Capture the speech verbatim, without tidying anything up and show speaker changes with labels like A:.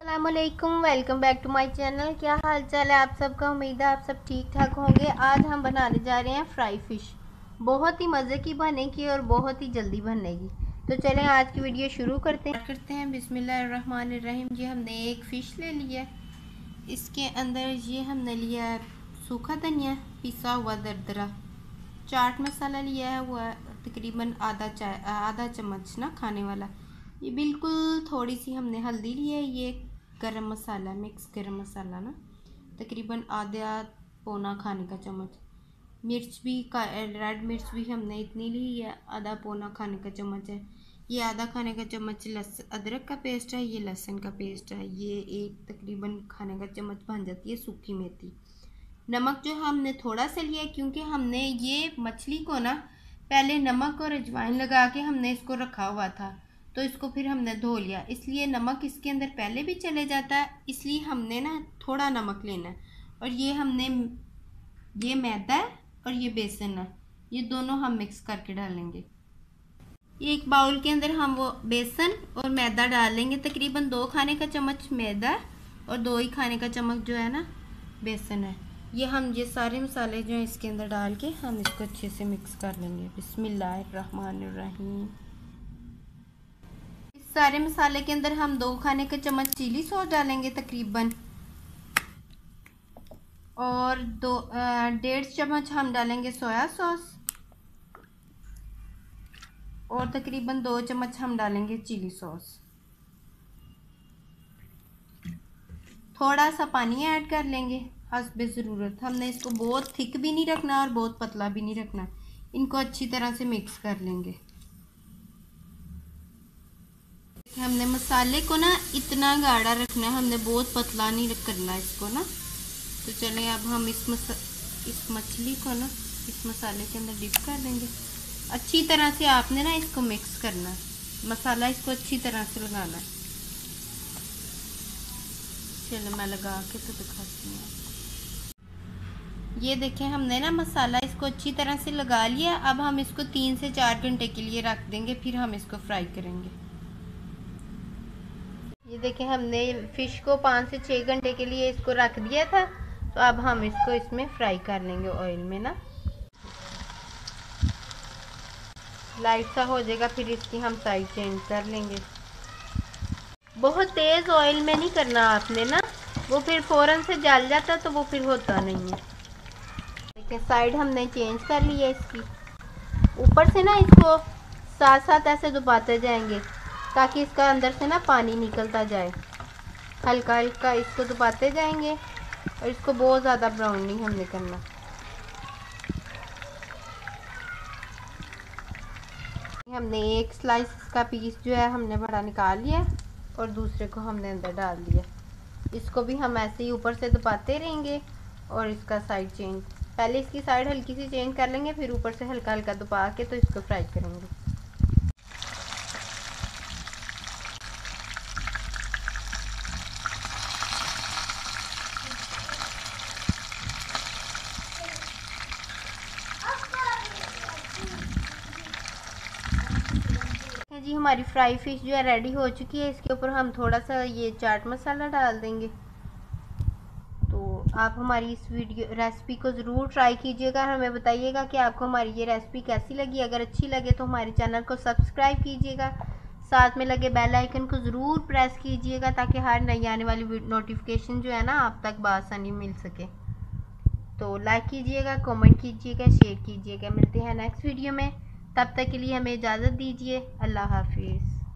A: अस्सलामुअलैकुम, welcome back to my channel. क्या हाल चाल है आप सबका? उम्मीद है आप सब ठीक ठाक होंगे। आज हम बनाने जा रहे हैं फ्राई फ़िश। बहुत ही मज़े की बनेगी और बहुत ही जल्दी बनेगी। तो चलें आज की वीडियो शुरू करते हैं करते हैं बिस्मिल्लाहिर्रहमानिर्रहीम। ये हमने एक फ़िश ले लिया, इसके अंदर ये हमने लिया है सूखा धनिया पिसा हुआ दरदरा, चाट मसाला लिया है हुआ तकरीबन आधा चाय आधा चम्मच ना खाने वाला, ये बिल्कुल थोड़ी सी हमने हल्दी ली है, ये गरम मसाला मिक्स गरम मसाला ना तकरीबन आधा पौना खाने का चम्मच, मिर्च भी का रेड मिर्च भी हमने इतनी ली है, आधा पौना खाने का चम्मच है। ये आधा खाने का चम्मच लस अदरक का पेस्ट है, ये लहसुन का पेस्ट है, ये एक तकरीबन खाने का चम्मच बन जाती है सूखी मेथी। नमक जो हमने थोड़ा सा लिया क्योंकि हमने ये मछली को ना पहले नमक और अजवाइन लगा के हमने इसको रखा हुआ था, तो इसको फिर हमने धो लिया, इसलिए नमक इसके अंदर पहले भी चले जाता है, इसलिए हमने ना थोड़ा नमक लेना है। और ये हमने ये मैदा है और ये बेसन है, ये दोनों हम मिक्स करके डालेंगे। एक बाउल के अंदर हम वो बेसन और मैदा डालेंगे, तकरीबन दो खाने का चम्मच मैदा और दो ही खाने का चम्मच जो है ना बेसन है। ये हम ये सारे मसाले जो है इसके अंदर डाल के हम इसको अच्छे से मिक्स कर लेंगे। बिस्मिल्लाहिर्रहमानिर्रहीम। इस सारे मसाले के अंदर हम दो खाने का चम्मच चिली सॉस डालेंगे तकरीबन, और दो डेढ़ चम्मच हम डालेंगे सोया सॉस, और तकरीबन दो चम्मच हम डालेंगे चिली सॉस। थोड़ा सा पानी ऐड कर लेंगे हस्बे ज़रूरत। हमने इसको बहुत थिक भी नहीं रखना और बहुत पतला भी नहीं रखना, इनको अच्छी तरह से मिक्स कर लेंगे। हमने मसाले को ना इतना गाढ़ा रखना है, हमने बहुत पतला नहीं करना इसको ना। तो चलें अब हम इस मसा इस मछली को ना इस मसाले के अंदर डिप कर देंगे। अच्छी तरह से आपने ना इसको मिक्स करना है, मसाला इसको अच्छी तरह से लगाना है। चलो मैं लगा के तो दिखाती हूँ। ये देखें हमने ना मसाला इसको अच्छी तरह से लगा लिया। अब हम इसको तीन से चार घंटे के लिए रख देंगे, फिर हम इसको फ्राई करेंगे। ये देखें हमने फ़िश को पाँच से छः घंटे के लिए इसको रख दिया था, तो अब हम इसको इसमें फ्राई कर लेंगे ऑयल में ना। लाइट सा हो जाएगा फिर इसकी हम साइड चेंज कर लेंगे। बहुत तेज़ ऑयल में नहीं करना आपने ना, वो फिर फ़ौरन से जल जाता तो वो फिर होता नहीं है। देखिए साइड हमने चेंज कर ली है इसकी। ऊपर से ना इसको साथ साथ ऐसे दबाते जाएंगे ताकि इसका अंदर से ना पानी निकलता जाए। हल्का हल्का इसको दबाते जाएंगे और इसको बहुत ज़्यादा ब्राउन नहीं हमने करना। हमने एक स्लाइस का पीस जो है हमने बड़ा निकाल लिया और दूसरे को हमने अंदर डाल दिया। इसको भी हम ऐसे ही ऊपर से दबाते रहेंगे और इसका साइड चेंज, पहले इसकी साइड हल्की सी चेंज कर लेंगे, फिर ऊपर से हल्का हल्का दबा के तो इसको फ्राई करेंगे। जी हमारी फ्राई फ़िश जो है रेडी हो चुकी है। इसके ऊपर हम थोड़ा सा ये चाट मसाला डाल देंगे। तो आप हमारी इस वीडियो रेसिपी को ज़रूर ट्राई कीजिएगा, हमें बताइएगा कि आपको हमारी ये रेसिपी कैसी लगी। अगर अच्छी लगे तो हमारे चैनल को सब्सक्राइब कीजिएगा, साथ में लगे बेल आइकन को ज़रूर प्रेस कीजिएगा ताकि हर नई आने वाली नोटिफिकेशन जो है ना आप तक बआसानी मिल सके। तो लाइक कीजिएगा, कमेंट कीजिएगा, शेयर कीजिएगा। मिलते हैं नेक्स्ट वीडियो में, तब तक के लिए हमें इजाज़त दीजिए। अल्लाह हाफिज़।